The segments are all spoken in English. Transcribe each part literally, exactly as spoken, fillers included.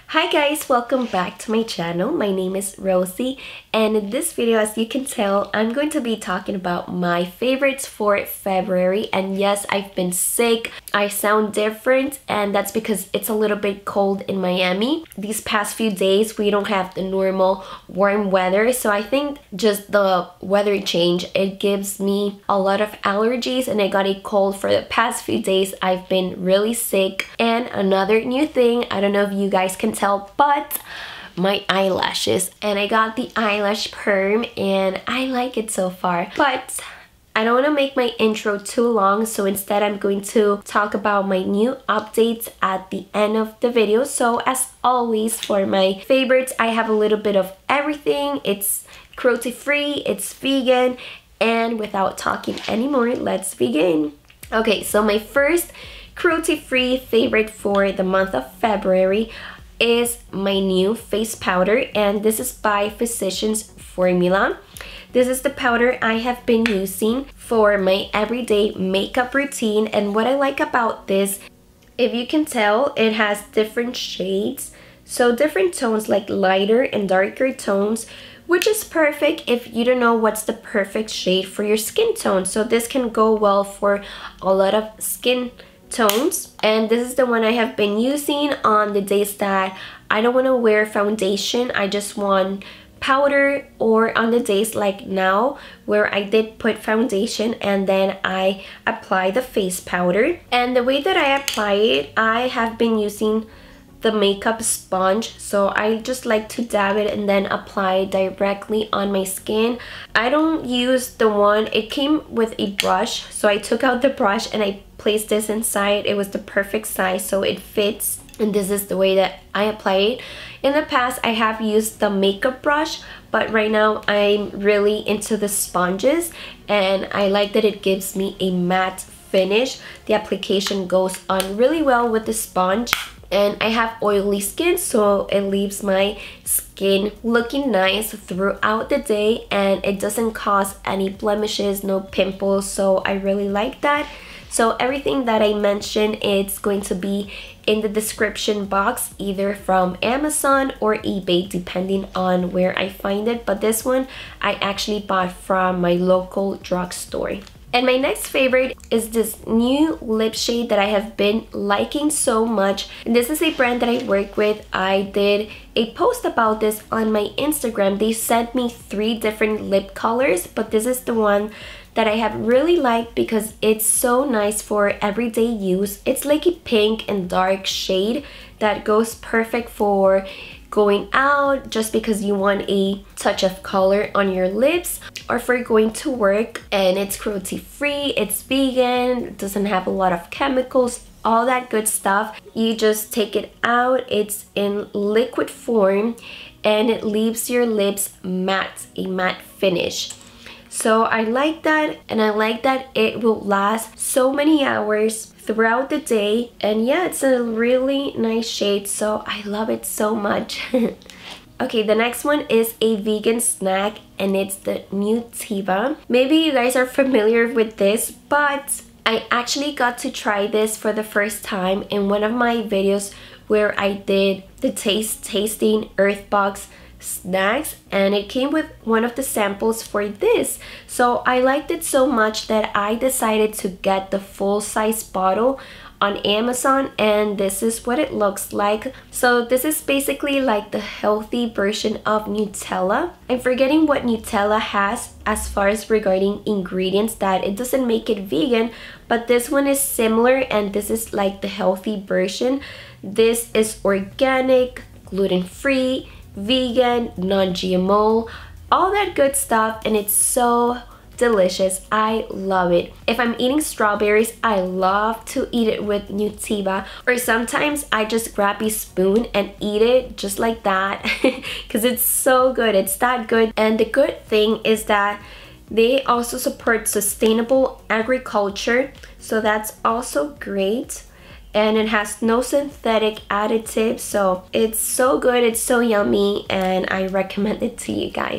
Hi guys, welcome back to my channel. My name is Rosie, and in this video, as you can tell, I'm going to be talking about my favorites for February. And yes, I've been sick. I sound different, and that's because it's a little bit cold in Miami. These past few days, we don't have the normal warm weather, so I think just the weather change, it gives me a lot of allergies, and I got a cold for the past few days. I've been really sick. And another new thing, I don't know if you guys can tell, but my eyelashes, and I got the eyelash perm and I like it so far. But I don't want to make my intro too long, so instead I'm going to talk about my new updates at the end of the video. So as always, for my favorites, I have a little bit of everything. It's cruelty free, it's vegan, and without talking anymore, let's begin. Okay, so my first cruelty free favorite for the month of February is my new face powder, and this is by Physicians Formula. This is the powder I have been using for my everyday makeup routine, and what I like about this, if you can tell, it has different shades, so different tones like lighter and darker tones, which is perfect if you don't know what's the perfect shade for your skin tone. So this can go well for a lot of skin tones, and this is the one I have been using on the days that I don't want to wear foundation. I just want powder, or on the days like now where I did put foundation and then I apply the face powder. And the way that I apply it, I have been using the makeup sponge, so I just like to dab it and then apply directly on my skin. I don't use the one, it came with a brush, so I took out the brush and I placed this inside. It was the perfect size, so it fits, and this is the way that I apply it. In the past, I have used the makeup brush, but right now I'm really into the sponges, and I like that it gives me a matte finish. The application goes on really well with the sponge. And I have oily skin, so it leaves my skin looking nice throughout the day, and it doesn't cause any blemishes, no pimples, so I really like that. So everything that I mentioned, it's going to be in the description box, either from Amazon or eBay, depending on where I find it. But this one I actually bought from my local drugstore. And my next favorite is this new lip shade that I have been liking so much. And this is a brand that I work with. I did a post about this on my Instagram. They sent me three different lip colors, but this is the one that I have really liked because it's so nice for everyday use. It's like a pink and dark shade that goes perfect for going out, just because you want a touch of color on your lips, or for going to work. And it's cruelty free, it's vegan, it doesn't have a lot of chemicals, all that good stuff. You just take it out, it's in liquid form, and it leaves your lips matte, a matte finish. So I like that, and I like that it will last so many hours throughout the day. And yeah, it's a really nice shade, so I love it so much. Okay, the next one is a vegan snack, and it's the Nutiva. Maybe you guys are familiar with this, but I actually got to try this for the first time in one of my videos where I did the taste tasting Earthbox snacks, and it came with one of the samples for this. So I liked it so much that I decided to get the full size bottle on Amazon, and this is what it looks like. So this is basically like the healthy version of Nutella. I'm forgetting what Nutella has as far as regarding ingredients, that it doesn't make it vegan, but this one is similar, and this is like the healthy version. This is organic, gluten-free, vegan, non-G M O, all that good stuff, and it's so delicious. I love it. If I'm eating strawberries, I love to eat it with Nutiva, or sometimes I just grab a spoon and eat it just like that because it's so good. It's that good. And the good thing is that they also support sustainable agriculture, so that's also great. And it has no synthetic additives, so it's so good, it's so yummy, and I recommend it to you guys.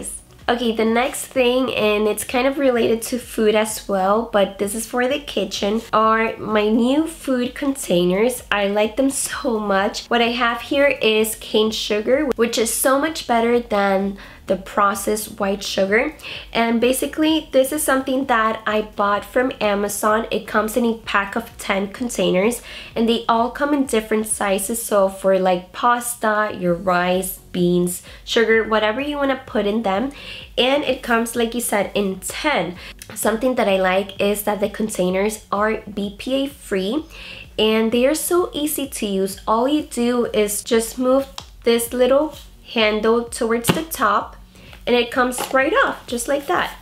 Okay, the next thing, and it's kind of related to food as well, but this is for the kitchen, are my new food containers. I like them so much. What I have here is cane sugar, which is so much better than the processed white sugar. And basically this is something that I bought from Amazon. It comes in a pack of ten containers and they all come in different sizes. So for like pasta, your rice, beans, sugar, whatever you want to put in them. And it comes, like you said, in ten. Something that I like is that the containers are B P A free and they are so easy to use. All you do is just move this little handle towards the top and it comes right off just like that.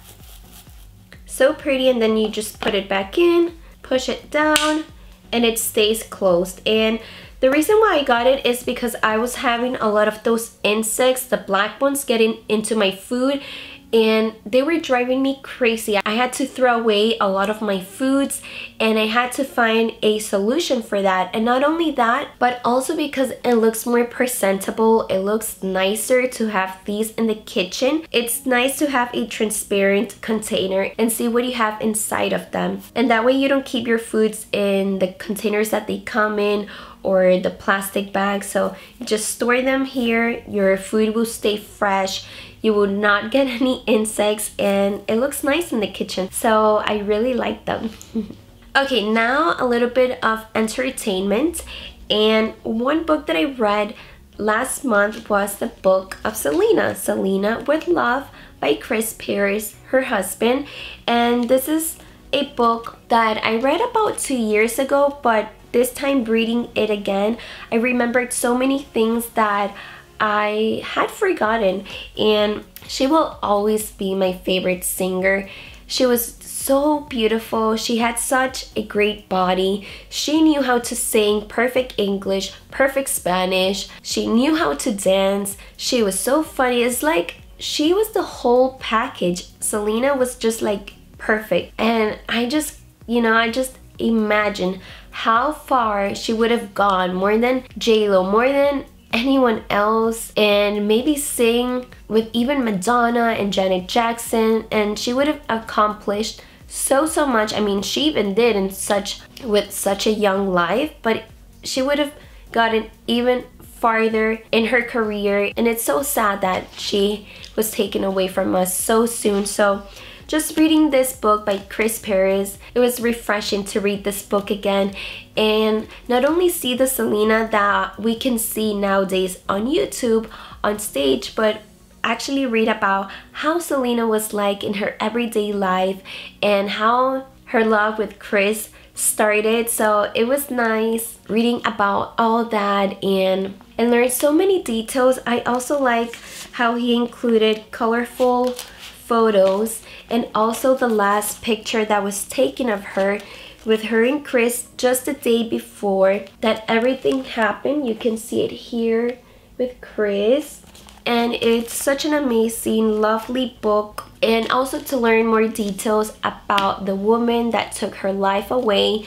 So pretty. And then you just put it back in, push it down, and it stays closed. And the reason why I got it is because I was having a lot of those insects, the black ones, getting into my food and they were driving me crazy. I had to throw away a lot of my foods and I had to find a solution for that. And not only that, but also because it looks more presentable, it looks nicer to have these in the kitchen. It's nice to have a transparent container and see what you have inside of them. And that way you don't keep your foods in the containers that they come in or the plastic bags. So you just store them here, your food will stay fresh, you will not get any insects, and it looks nice in the kitchen. So I really like them. Okay, now a little bit of entertainment. And one book that I read last month was the book of Selena, Selena with Love by Chris Pierce, her husband. And this is a book that I read about two years ago, but this time reading it again, I remembered so many things that I had forgotten. And she will always be my favorite singer. She was so beautiful. She had such a great body. She knew how to sing perfect English, perfect Spanish. She knew how to dance. She was so funny. It's like she was the whole package. Selena was just like perfect. And I just, you know, I just imagine how far she would have gone, more than J Lo, more than anyone else, and maybe sing with even Madonna and Janet Jackson, and she would have accomplished so so much. I mean, she even did in such with such a young life, but she would have gotten even farther in her career, and it's so sad that she was taken away from us so soon. So just reading this book by Chris Pierce, it was refreshing to read this book again and not only see the Selena that we can see nowadays on YouTube, on stage, but actually read about how Selena was like in her everyday life and how her love with Chris started. So it was nice reading about all that and and learn so many details. I also like how he included colorful photos and also the last picture that was taken of her with her and Chris just the day before that everything happened. You can see it here with Chris. And it's such an amazing, lovely book. And also to learn more details about the woman that took her life away.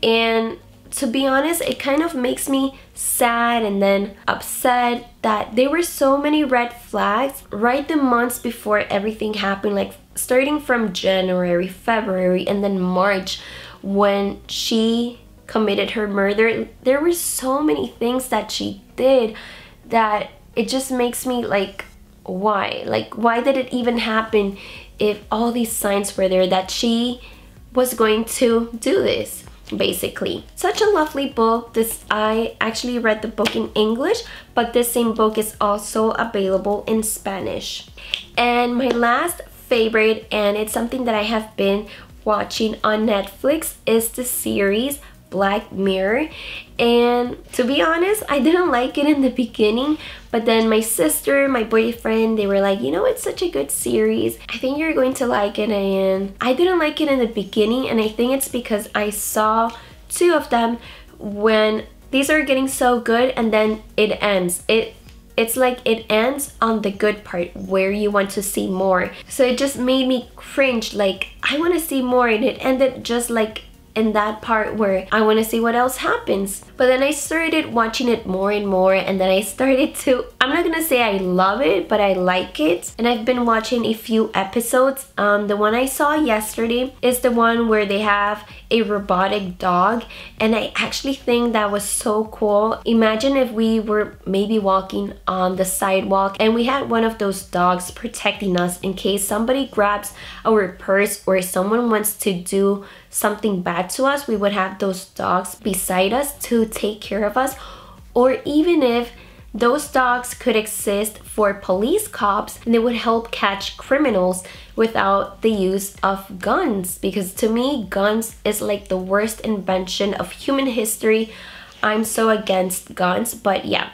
And to be honest, it kind of makes me sad and then upset that there were so many red flags right the months before everything happened, like starting from January, February, and then March when she committed her murder. There were so many things that she did that it just makes me like, why? Like, why did it even happen if all these signs were there that she was going to do this? Basically, such a lovely book. This I actually read the book in English, but this same book is also available in Spanish. And my last favorite, and it's something that I have been watching on Netflix, is the series Black Mirror. And to be honest, I didn't like it in the beginning, but then my sister, my boyfriend, they were like, you know, it's such a good series, I think you're going to like it. And I didn't like it in the beginning, and I think it's because I saw two of them when these are getting so good and then it ends. It It's like it ends on the good part where you want to see more. So it just made me cringe, like I want to see more, and it ended just like in that part where I want to see what else happens. But then I started watching it more and more, and then I started to, I'm not gonna say I love it, but I like it. And I've been watching a few episodes. Um, the one I saw yesterday is the one where they have a robotic dog, and I actually think that was so cool. Imagine if we were maybe walking on the sidewalk and we had one of those dogs protecting us in case somebody grabs our purse or someone wants to do something bad to us. We would have those dogs beside us to take care of us. Or even if those dogs could exist for police cops, and they would help catch criminals without the use of guns. Because to me, guns is like the worst invention of human history. I'm so against guns, but yeah.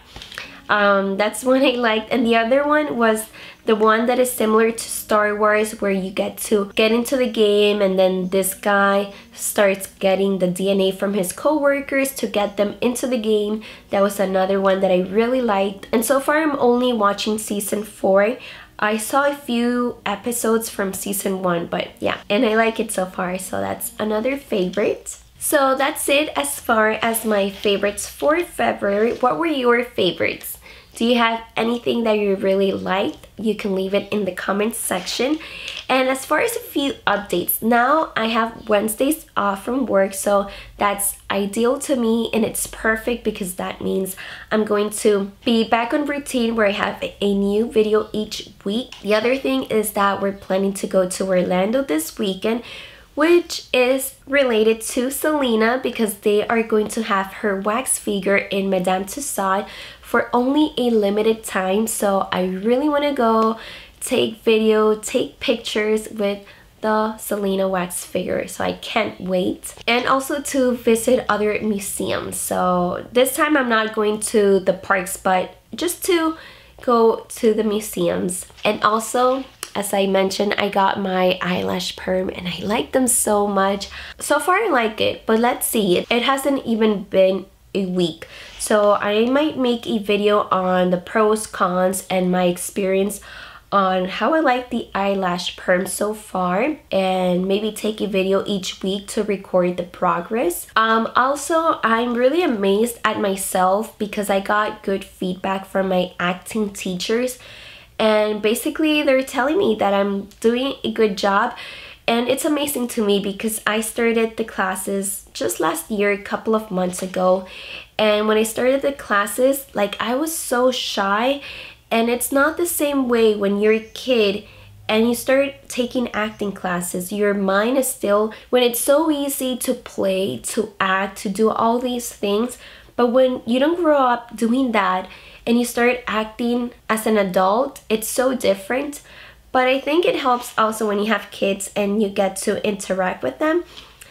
Um, that's one I liked. And the other one was the one that is similar to Star Wars, where you get to get into the game and then this guy starts getting the D N A from his co-workers to get them into the game. That was another one that I really liked. And so far I'm only watching season four. I saw a few episodes from season one, but yeah, and I like it so far, so that's another favorite. So that's it as far as my favorites for February. What were your favorites? Do you have anything that you really liked? You can leave it in the comments section. And as far as a few updates, now I have Wednesdays off from work, so that's ideal to me, and it's perfect because that means I'm going to be back on routine where I have a new video each week. The other thing is that we're planning to go to Orlando this weekend, which is related to Selena because they are going to have her wax figure in Madame Tussauds for only a limited time. So I really want to go take video, take pictures with the Selena wax figure, so I can't wait. And also to visit other museums. So this time I'm not going to the parks, but just to go to the museums. And also, as I mentioned, I got my eyelash perm and I like them so much. So far I like it, but let's see. It hasn't even been a week. So I might make a video on the pros, cons, and my experience on how I like the eyelash perm so far, and maybe take a video each week to record the progress. Um, also, I'm really amazed at myself because I got good feedback from my acting teachers. And basically they're telling me that I'm doing a good job, and it's amazing to me because I started the classes just last year, a couple of months ago. And when I started the classes, like, I was so shy, and it's not the same way when you're a kid and you start taking acting classes. Your mind is still, when it's so easy to play, to act, to do all these things, but when you don't grow up doing that and you start acting as an adult, it's so different. But I think it helps also when you have kids and you get to interact with them.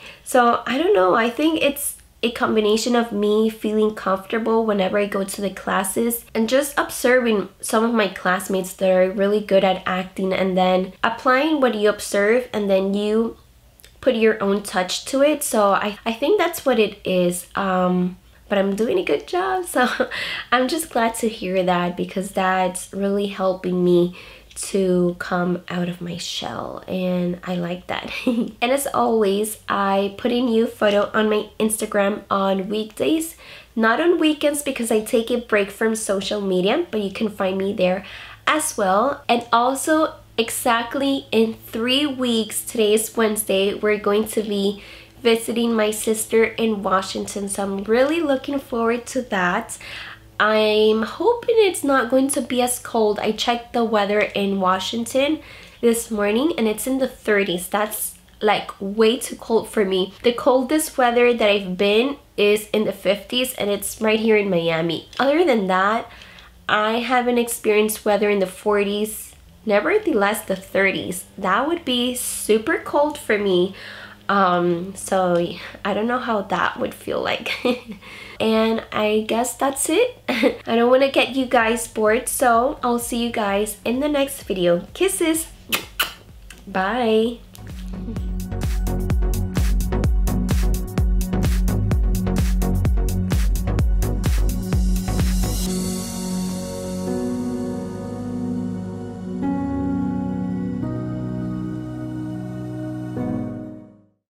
So I don't know, I think it's a combination of me feeling comfortable whenever I go to the classes and just observing some of my classmates that are really good at acting, and then applying what you observe and then you put your own touch to it. So I, I think that's what it is. Um, but I'm doing a good job, so I'm just glad to hear that, because that's really helping me to come out of my shell, and I like that. And as always, I put a new photo on my Instagram on weekdays, not on weekends because I take a break from social media, but you can find me there as well. And also, exactly in three weeks, today is Wednesday, we're going to be visiting my sister in Washington, so I'm really looking forward to that. I'm hoping it's not going to be as cold. I checked the weather in Washington this morning and it's in the thirties. That's like way too cold for me. The coldest weather that I've been is in the fifties, and it's right here in Miami. Other than that, I haven't experienced weather in the forties, nevertheless the thirties. That would be super cold for me. Um, so I don't know how that would feel like. And I guess that's it. I don't want to get you guys bored, so I'll see you guys in the next video. Kisses. Bye.